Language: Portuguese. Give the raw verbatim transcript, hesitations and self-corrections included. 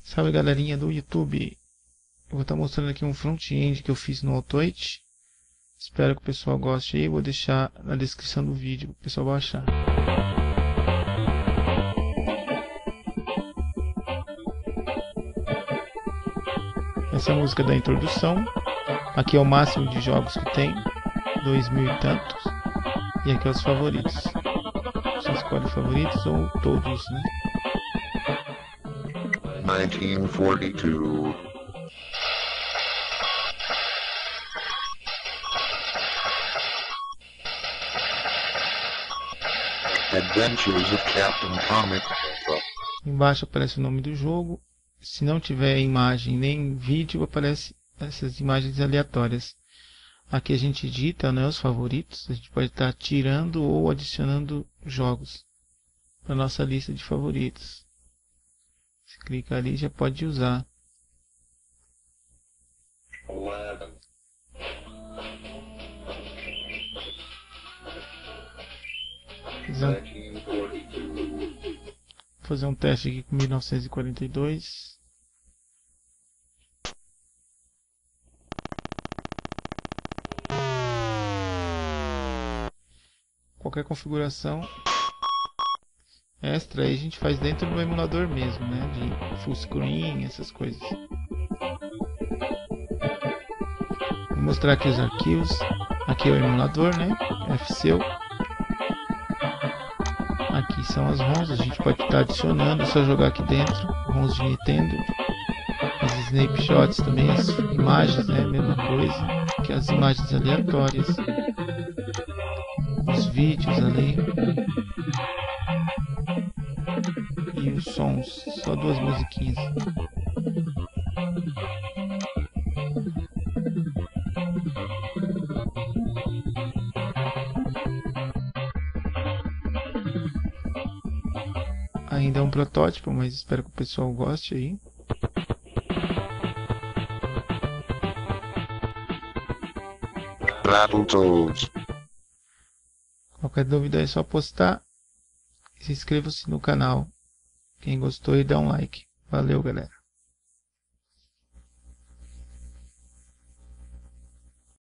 Salve galerinha do YouTube, eu vou estar mostrando aqui um front-end que eu fiz no Altoid. Espero que o pessoal goste aí, vou deixar na descrição do vídeo para o pessoal baixar. Essa é a música da introdução, aqui é o máximo de jogos que tem, dois mil e tantos, e aqui é os favoritos. Você escolhe favoritos ou todos, né? nineteen forty-two. Adventures of Captain Comic. Embaixo aparece o nome do jogo. Se não tiver imagem nem vídeo, aparece essas imagens aleatórias. Aqui a gente edita, né, os favoritos. A gente pode estar tirando ou adicionando jogos para nossa lista de favoritos. Se clicar ali, já pode usar. Vou fazer um teste aqui com mil novecentos e quarenta e dois. Qualquer configuração extra aí a gente faz dentro do emulador mesmo, né? De full screen, essas coisas. Vou mostrar aqui os arquivos. Aqui é o emulador, né? F C U. Aqui são as ROMs, a gente pode estar adicionando, é só jogar aqui dentro. ROMs de Nintendo. As snapshots também, as imagens, né? Mesma coisa que as imagens aleatórias. Os vídeos ali. E os sons, só duas musiquinhas. Ainda é um protótipo, mas espero que o pessoal goste aí. Battletoads. Qualquer dúvida é só postar. E se inscreva-se no canal. Quem gostou e dá um like. Valeu, galera.